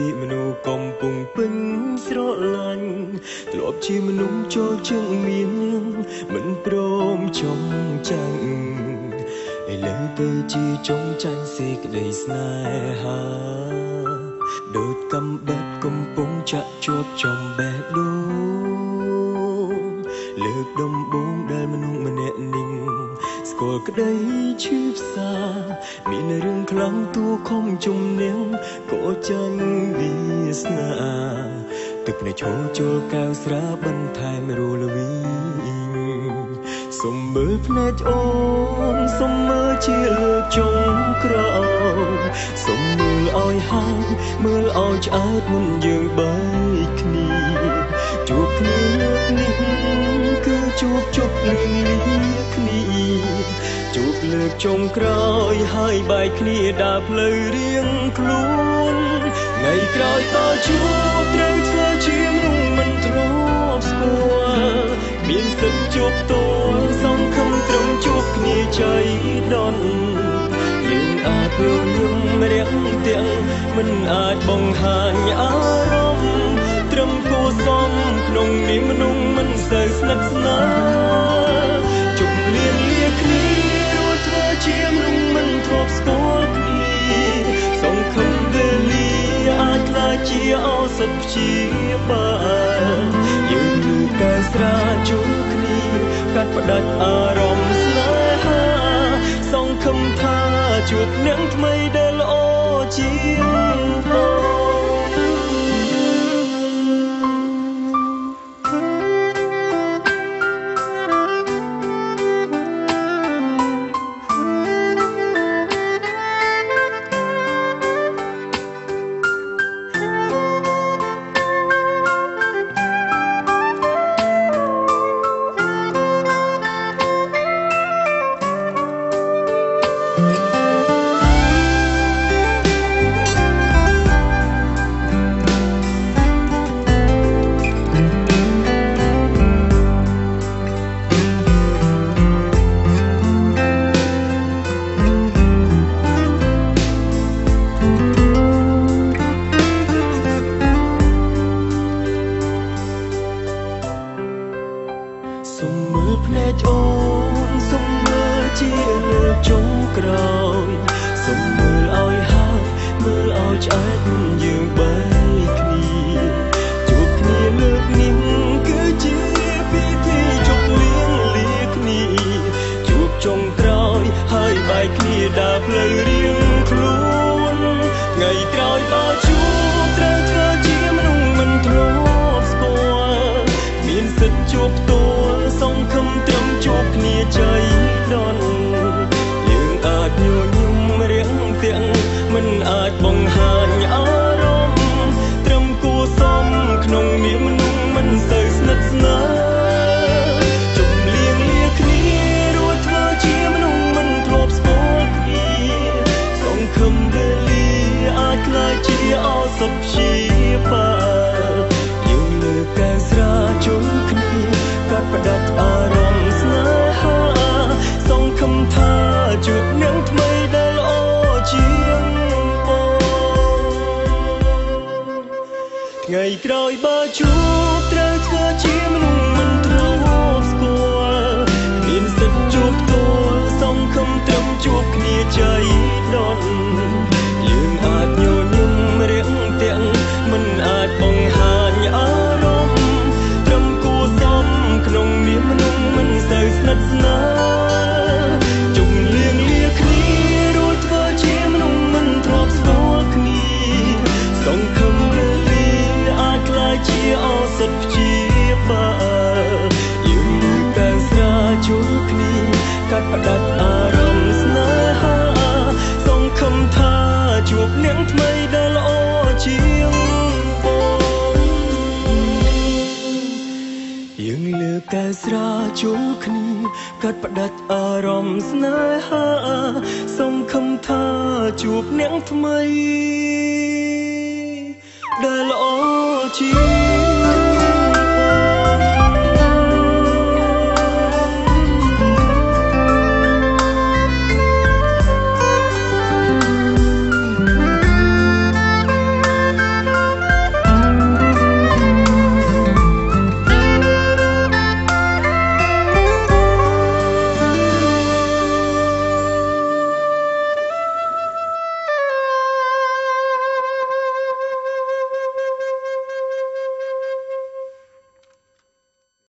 ពីមនុស្សកំពុងពេញស្រឡាញ់ធ្លាប់ជាមនុស្សចូលជើងមានមិនព្រមចំចាំងឥឡូវទៅជាចងចាញ់សេចក្តីស្នេហាដូចកំបិតកំពុងចាក់ជាប់ចំបេះដូងលើកដំបូងដែលមនុស្សម្នាក់នេះស្គាល់ក្តីឈឺផ្សាមានរឿងខ្លាំងទួខំជំនះក៏ចាញ់វាសនាទឹកភ្នែកឈរចូលកៅស្រាបន្ថែមរលវីសុំមើលភ្នែកអូនសុំមើលជាលើកចុងក្រោយសុំមើលឲ្យហើយមើលឲ្យឆ្អែតមុនយើងបែកគ្នាជួបគ្នាលើកនេះគឺជួបជប់លឺគ្នាជួបលើកចុងក្រោយហើយបែកគ្នាដើរផ្លូវរៀងខ្លួនថ្ងៃក្រោយតជួបត្រូវធ្វើជាមនុស្សមិនធ្លាប់ស្គាល់មានសិទ្ធជួបតួសងខំត្រឹមជួបគ្នាใจដន់យើងអាចយល់យំរាំងទាំងមិនអាចបង្ហាញអារម្មណ៍ត្រឹមគួរសមក្នុងនាមមនុស្សមិនសូវស្និទ្ធស្នាលជុំលៀនលាគ្នារួចធ្វើជាមនុស្សមិនធ្លាប់ស្គាល់គ្នាសងខំវេលាអាចខ្លាចជាឱសថព្យាបាលយើងលឺតែស្រាជួបគ្នាកាត់ផ្ដាច់អារម្មណ៍ស្នេហាសងខំថាជួបនឹងថ្មីដែលល្អជាងសុំមើលភ្នែកអូនសុំមើលជាលើកចុងក្រោយសុំមើលឲ្យហើយមើលឲ្យឆ្អែតមុនយើងបែកគ្នាជួបគ្នាលើកនេះគឺជាពិធីជប់លៀងលាគ្នាជួបចុងក្រោយហើយបែកគ្នាដើរផ្លូវរៀងខ្លួនថ្ងៃក្រោយបើជួបត្រូវធ្វើជាមនុស្សមិនធ្លាប់ស្គាល់មានសិទ្ធជួបតួសងខំត្រឹមជួបគ្នាใจដន់យើងអាចញញឹមរៀងទាំងមិនអាចបង្ហាញអារម្មណ៍ត្រឹមគួរសមក្នុងនាមមនុស្សមិនសូវស្និទ្ធស្នាលជុំលៀងលាគ្នារួចធ្វើជាមនុស្សមិនធ្លាប់ស្គាល់គ្នាសងខំវេលាអាចខ្លាចជាឱសថព្យាបាលយើងលើកកែស្រាជួបគ្នាកាត់ផ្ដាច់អារម្មណ៍ស្នេហាសងខំថាជួបនឹងថ្មីដែលល្អជាងថ្ងៃក្រោយបើជួបត្រូវធ្វើជាមនុស្សមិនធ្លាប់ស្គាល់មានសិទ្ធជួបតួសងខំត្រឹមជួបគ្នាใจដន់យើងអាចញញឹមរៀងទាំងមិនអាចបង្ហាញអារម្មណ៍ត្រឹមគួរសមក្នុងនាមមនុស្សមិនសូវស្និទ្ធស្នាលជុំលៀងលាគ្នារួចធ្វើជាមនុស្សមិនធ្លាប់ស្គាល់គ្នាសងខំវេលាអាចខ្លាចជាឱសថព្យាបាលយើងតែស្រាជួបគ្នាកាត់ផ្ដាច់អារម្មណ៍ស្នេហាសងខំថាជួបនឹងថ្មីដែលល្អជាងយើងលើកតែស្រាជួបគ្នាកាត់ផ្ដាច់អារម្មណ៍ស្នេហាសងខំថាជួបនឹងថ្មីដែលល្អជាង